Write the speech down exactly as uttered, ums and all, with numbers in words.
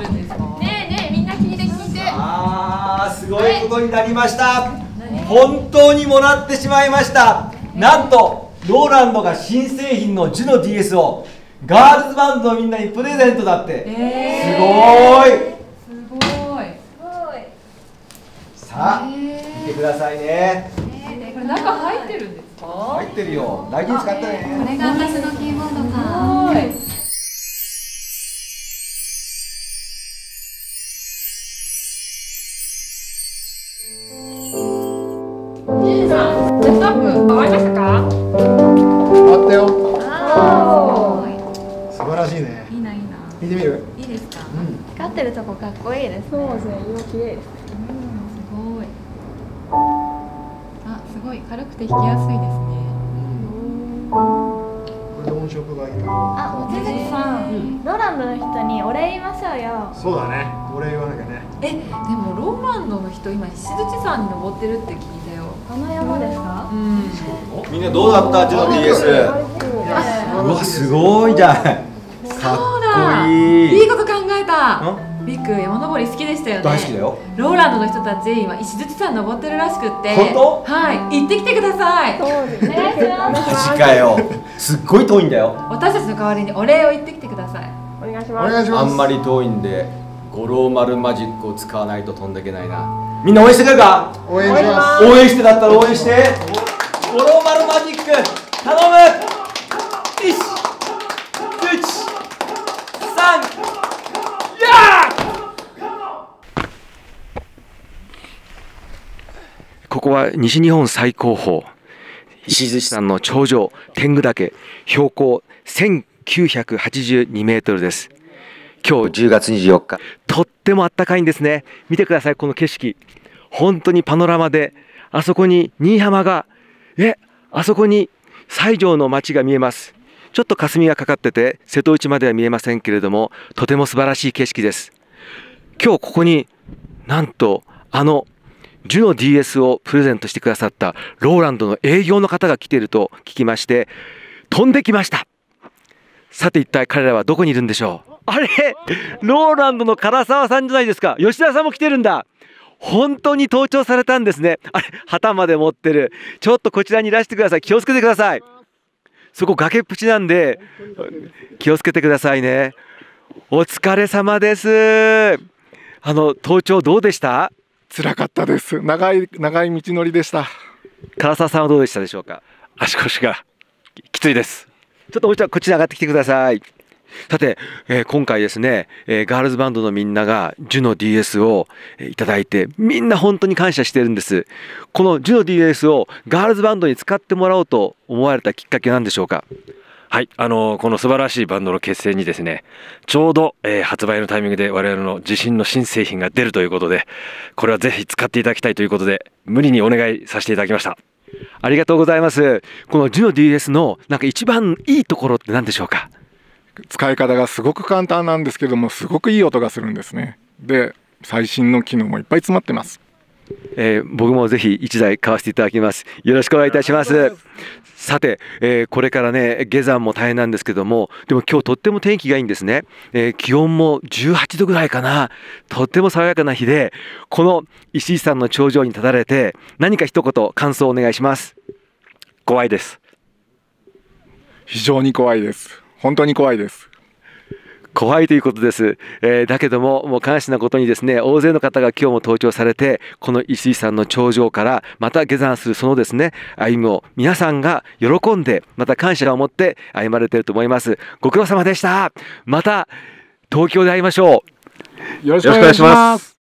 るんですか？ ねえねえ、みんな聞いて聞いて。 あー、すごいことになりました。本当にもらってしまいました。なんとローランドが新製品のジュノ ディーエス をガールズバンドのみんなにプレゼントだって、えー、すごーい。 すごい。 さあ、見てくださいね。 これ中入ってるんですか？ 入ってるよ。大事に使ったね。 これが私のキーボードか。ジンさん、ジェストアップ終わりましたか？ 終わったよ。 あ素晴らしいね。 いいな、いいな。 見てみる？ いいですか？ うん。 光ってるとこかっこいいですね。そうですね、色綺麗ですね。 すごい。あ、すごい軽くて弾きやすいですね。 これで音色がいいな。 あ、望月さん、ローランドの人にお礼言いましょうよ。 そうだね。お礼言わなきゃね。 え、でもローランドの人今石鎚山に登ってるって聞いたよ。 あの山ですか？ うん。 みんなどうだったジュノ ディーエス。うわ、すごいじゃん。かっこいい。 いいこと考えた。ビッグ山登り好きでしたよね。 大好きだよ。 ローランドの人たち今石鎚山登ってるらしくって。 本当？ はい、行ってきてください。 そうですね。お願いします。 マジかよ。すっごい遠いんだよ。 私たちの代わりにお礼を言ってきてください。 お願いしおます。 願いします。 あんまり遠いんで五郎丸マジックを使わないと飛んでいけないな。みんな応援してくれるか？ 応援します。 応援してだったら応援して。五郎丸マジック頼む。いち、いち、さん、やー！ここは西日本最高峰石鎚山の頂上天狗岳、標高せんきゅうひゃくはちじゅうにメートルです。今日じゅうがつにじゅうよっか、とっても暖かいんですね。見てください、この景色。本当にパノラマで、あそこに新居浜が、え、あそこに西条の町が見えます。ちょっと霞がかかってて瀬戸内までは見えませんけれども、とても素晴らしい景色です。今日ここになんとあのジュノ ディーエス をプレゼントしてくださったローランドの営業の方が来ていると聞きまして飛んできました。さて一体彼らはどこにいるんでしょう。あれ、ローランドの唐沢さんじゃないですか。吉田さんも来てるんだ。本当に登頂されたんですね。あれ、旗まで持ってる。ちょっとこちらにいらしてください。気をつけてください。そこ崖っぷちなんで気をつけてくださいね。お疲れ様です。あの登頂どうでした？ 辛かったです。長い長い道のりでした。 唐沢さんはどうでしたでしょうか？ 足腰がきついです。 ちょっともう一度こっちに上がってきてください。さて、えー、今回ですね、えー、ガールズバンドのみんながジュノ ディーエス をいただいてみんな本当に感謝してるんです。このジュノ ディーエス をガールズバンドに使ってもらおうと思われたきっかけなんでしょうか？ はい、あのー、この素晴らしいバンドの結成にですね、ちょうど、えー、発売のタイミングで我々の自信の新製品が出るということで、これはぜひ使っていただきたいということで無理にお願いさせていただきました。 ありがとうございます。このジュノ ディーエス のなんか一番いいところって何でしょうか？ 使い方がすごく簡単なんですけども、すごくいい音がするんですね。で、最新の機能もいっぱい詰まってます。 えー、僕もぜひ一台買わせていただきます。よろしくお願いいたします。さて、えー、これからね下山も大変なんですけども、でも今日とっても天気がいいんですね。えー、気温もじゅうはちどぐらいかな。とっても爽やかな日で、この石井山の頂上に立たれて何か一言感想をお願いします。 怖いです。 非常に怖いです。本当に怖いです。 怖いということです、えー、だけどももう感謝なことにですね、大勢の方が今日も登頂されて、この石井山の頂上からまた下山するそのですね歩みを皆さんが喜んで、また感謝を持って歩まれていると思います。ご苦労様でした。また東京で会いましょう。 よろしくお願いします。